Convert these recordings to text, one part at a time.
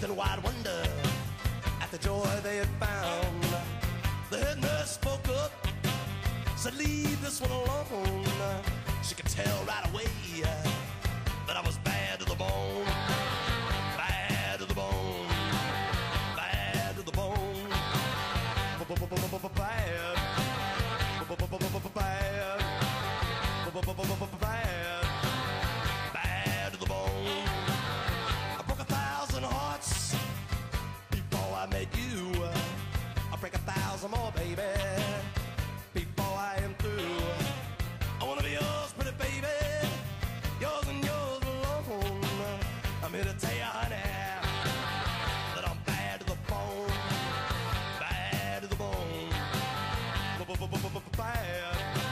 in wide wonder at the joy they had found. The head nurse spoke up, said, leave this one alone. She could tell right away that I was bad to the bone. Bad to the bone. Bad to the bone. Bad. Bad. Bad to the bone. I broke 1,000 hearts before I met you. I'll break 1,000 more, baby, before I am through. I wanna be yours, pretty baby, yours and yours alone. I'm here to tell you, honey, that I'm bad to the bone. Bad to the bone. Bad.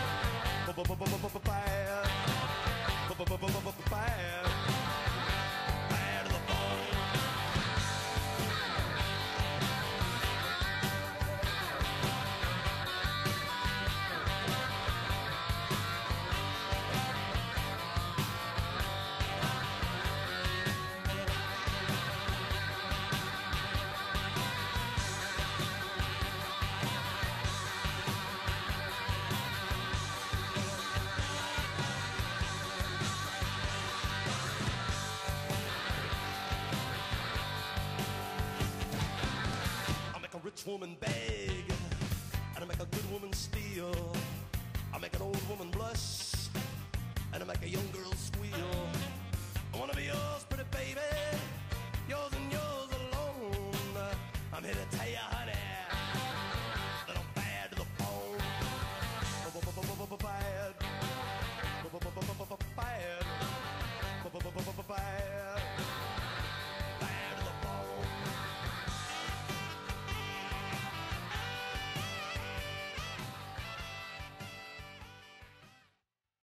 Bad. Bad. Bad to the bone. A rich woman beg, and I make a good woman steal. I make an old woman blush,